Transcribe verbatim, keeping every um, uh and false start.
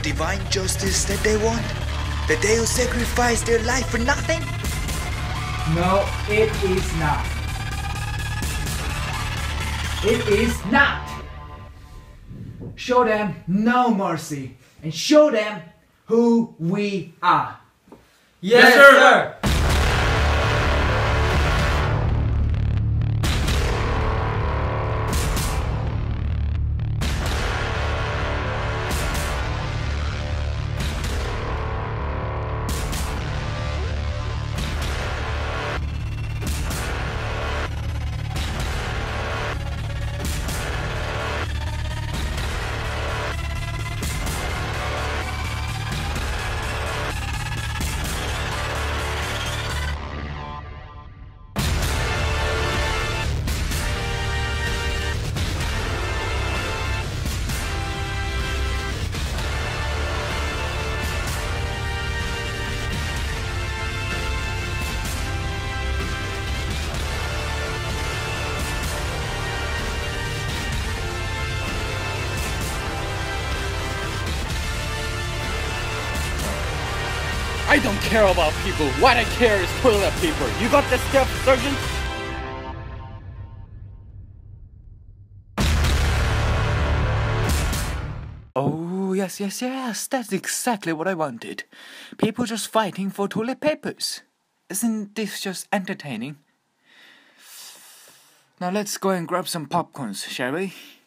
divine justice that they want? That they'll sacrifice their life for nothing? No, it is not. It is not. Show them no mercy and show them who we are. Yes, sir. I don't care about people. What I care is toilet paper. You got this stuff, Sergeant? Oh, yes, yes, yes. That's exactly what I wanted. People just fighting for toilet papers. Isn't this just entertaining? Now let's go and grab some popcorns, shall we?